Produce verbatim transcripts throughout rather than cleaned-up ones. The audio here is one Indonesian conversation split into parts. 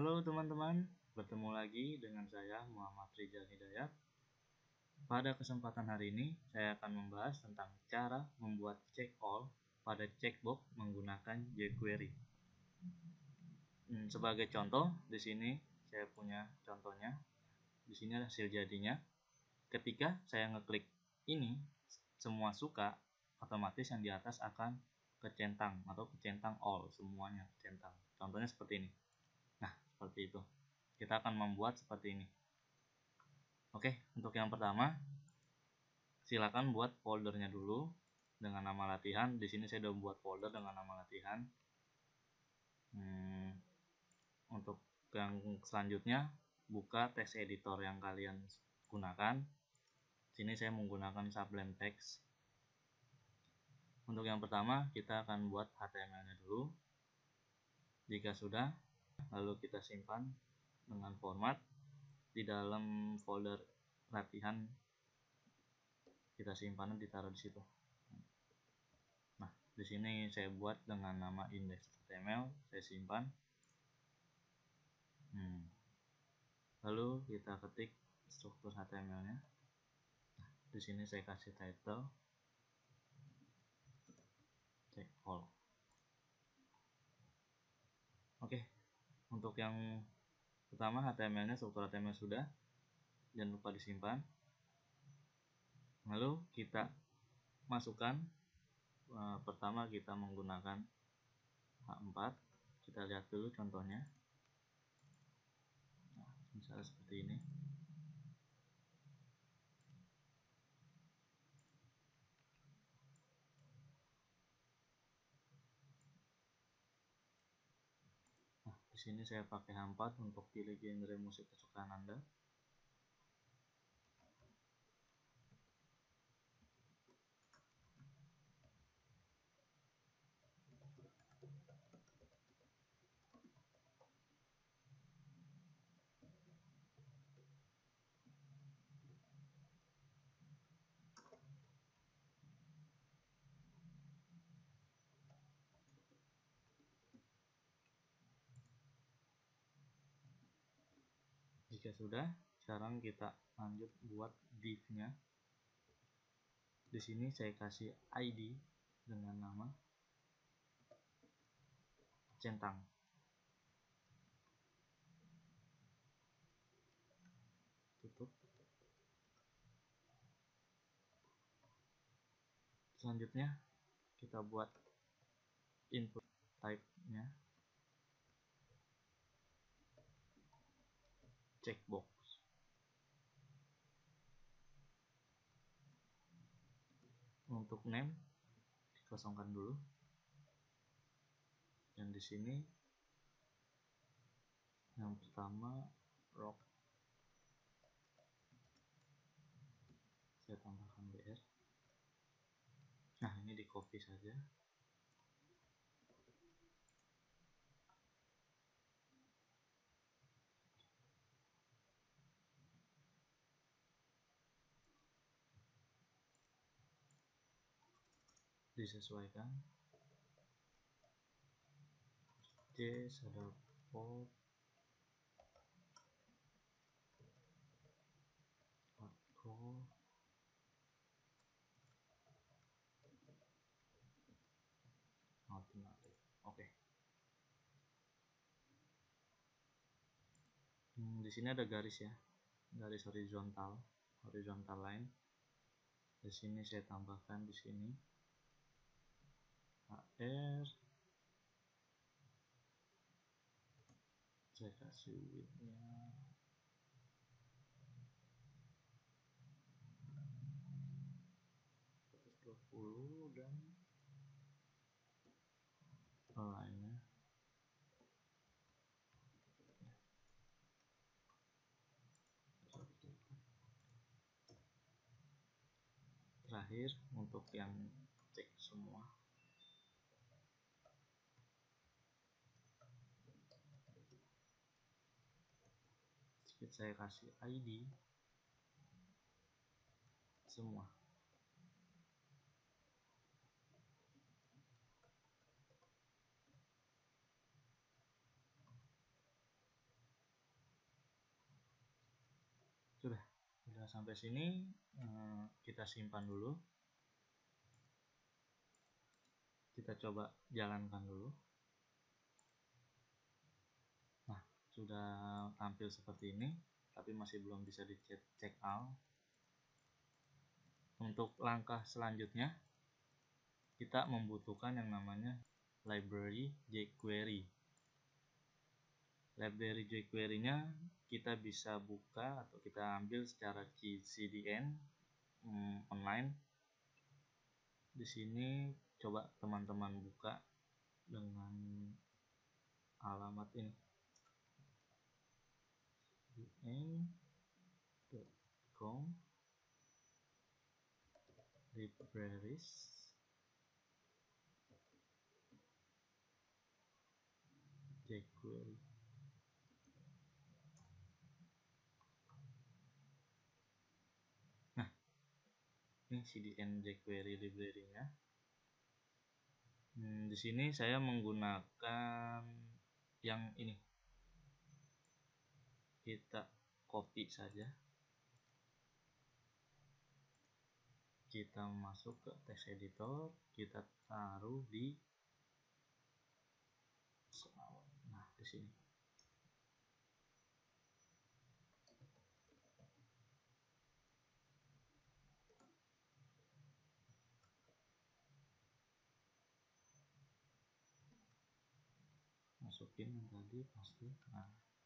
Halo teman-teman, bertemu lagi dengan saya Muhammad Rizal Hidayat. Pada kesempatan hari ini saya akan membahas tentang cara membuat check all pada checkbox menggunakan jQuery. Hmm, sebagai contoh, di sini saya punya contohnya. Di sini ada hasil jadinya. Ketika saya ngeklik ini, semua suka, otomatis yang di atas akan kecentang atau kecentang all, semuanya kecentang. Contohnya seperti ini. Nah, seperti itu. Kita akan membuat seperti ini. Oke, untuk yang pertama, silakan buat foldernya dulu dengan nama latihan. Di sini saya sudah buat folder dengan nama latihan. Hmm, untuk yang selanjutnya, buka text editor yang kalian gunakan. Di sini saya menggunakan Sublime Text. Untuk yang pertama, kita akan buat H T M L-nya dulu. Jika sudah, lalu kita simpan dengan format di dalam folder latihan. Kita simpan, ditaruh di situ. Nah, di sini saya buat dengan nama index.html, saya simpan. Hmm. Lalu kita ketik struktur H T M L-nya. Nah, di sini saya kasih title check all. Oke, untuk yang pertama H T M L-nya, struktur H T M L sudah, jangan lupa disimpan. Lalu kita masukkan, e, pertama kita menggunakan H empat. Kita lihat dulu contohnya. Nah, misalnya seperti ini. Nah, di sini saya pakai H empat untuk pilih genre musik kesukaan Anda. Jika sudah, sekarang kita lanjut buat div-nya. Di sini saya kasih I D dengan nama centang. Tutup. Selanjutnya kita buat input type-nya checkbox. Untuk name dikosongkan dulu. Dan di sini yang pertama rock, saya tambahkan br. Nah, ini di copy saja. Disesuaikan. J ada port hardcore alternatif. Oke. Hmm, di sini ada garis ya, garis horizontal, horizontal line. Di sini saya tambahkan di sini hr, saya kasih width-nya seratus dua puluh dan line-nya terakhir untuk yang cek semua. Sedikit saya kasih I D semua. sampai sini eh, kita simpan dulu, kita coba jalankan dulu. Nah, sudah tampil seperti ini, tapi masih belum bisa di check out. Untuk langkah selanjutnya kita membutuhkan yang namanya library jQuery. Library jQuery-nya kita bisa buka atau kita ambil secara C D N hmm, online. Di sini coba teman-teman buka dengan alamat ini c d n dot com libraries jQuery. Nah, ini C D N jQuery library-nya. Hmm, di sini saya menggunakan yang ini. Kita copy saja. Kita masuk ke text editor, kita taruh di nah di sini. Masukin yang tadi pasti. Nah,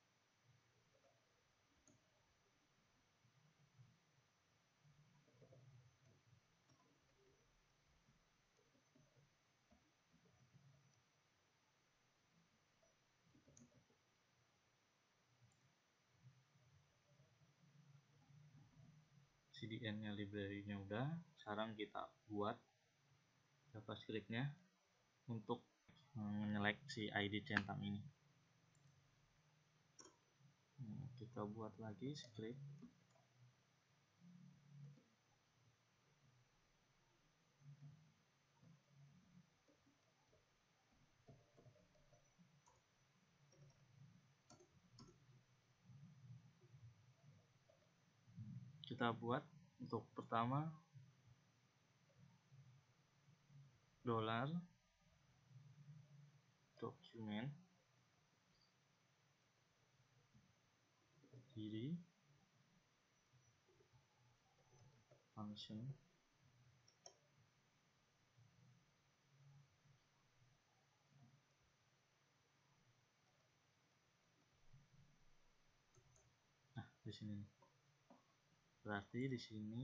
C D N-nya library-nya udah. Sekarang kita buat JavaScript-nya untuk menyeleksi I D centang ini. Nah, kita buat lagi script. Kita buat untuk pertama dolar document diri function nah di sini berarti di sini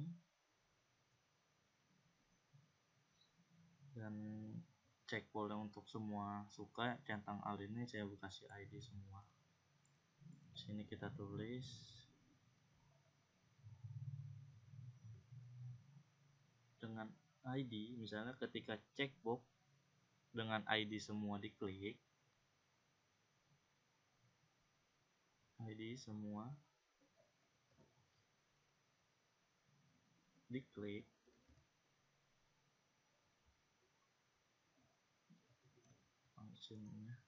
dan cek folder untuk semua suka centang al ini saya kasih I D semua. Di sini kita tulis dengan I D, misalnya ketika checkbox dengan I D semua diklik, I D semua diklik, functionnya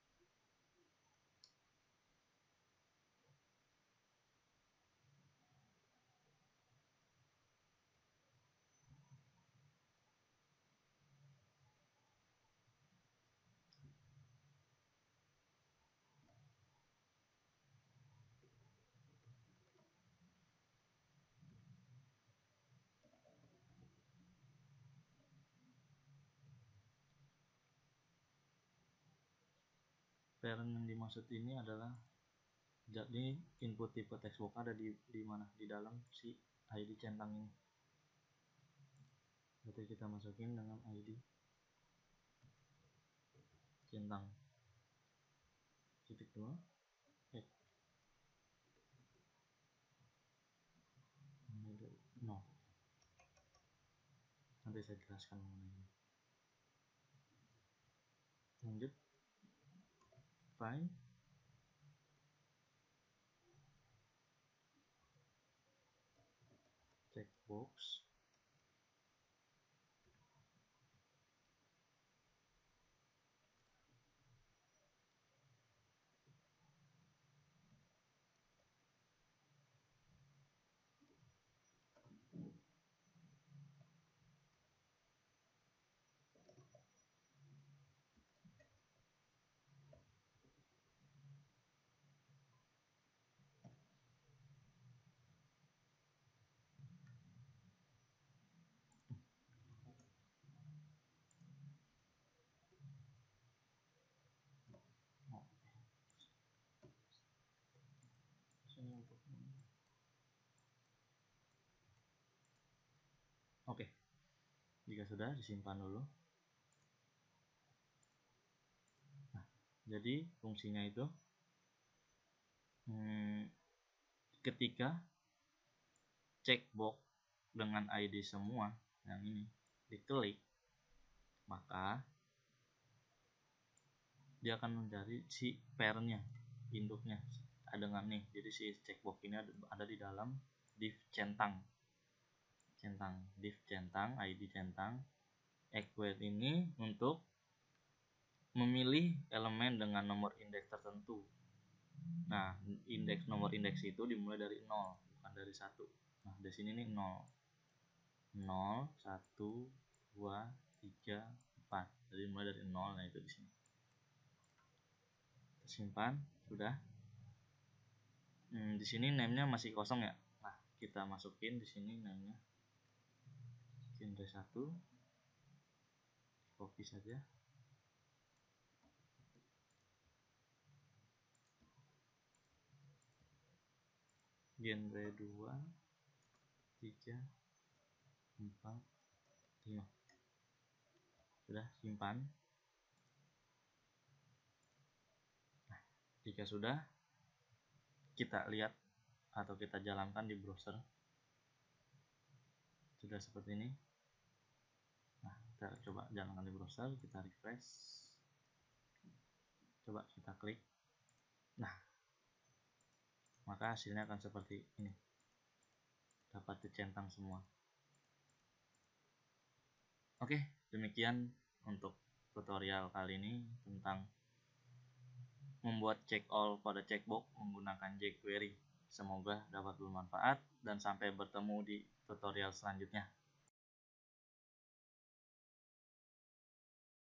parent yang dimaksud ini adalah jadi input tipe textbox ada di di mana di dalam si I D centang ini. Berarti kita masukin dengan I D centang titik dua eh no nanti saya jelaskan mengenai. Lanjut find checkbox untuk Oke, jika sudah disimpan dulu. Nah, jadi fungsinya itu hmm, ketika checkbox dengan I D semua yang ini diklik, maka dia akan mencari si pairnya, induknya dengan nih. Jadi si checkbox ini ada di dalam div centang centang div centang I D centang equate ini untuk memilih elemen dengan nomor indeks tertentu. Nah, indeks nomor indeks itu dimulai dari nol, bukan dari satu. Nah, di sini nih nol nol satu dua tiga empat. Jadi mulai dari nol. Nah, itu di sini. Simpan, sudah. Hmm, di sini name-nya masih kosong ya. Nah, kita masukin di sini name-nya genre satu. Copy saja. Genre dua, tiga, empat, lima. Sudah, simpan. Nah, jika sudah, kita lihat atau kita jalankan di browser. Sudah seperti ini. Nah, kita coba jalankan di browser, kita refresh. Coba kita klik. Nah, maka hasilnya akan seperti ini. Dapat dicentang semua. Oke, demikian untuk tutorial kali ini tentang membuat check all pada checkbox menggunakan jQuery. Semoga dapat bermanfaat dan sampai bertemu di tutorial selanjutnya.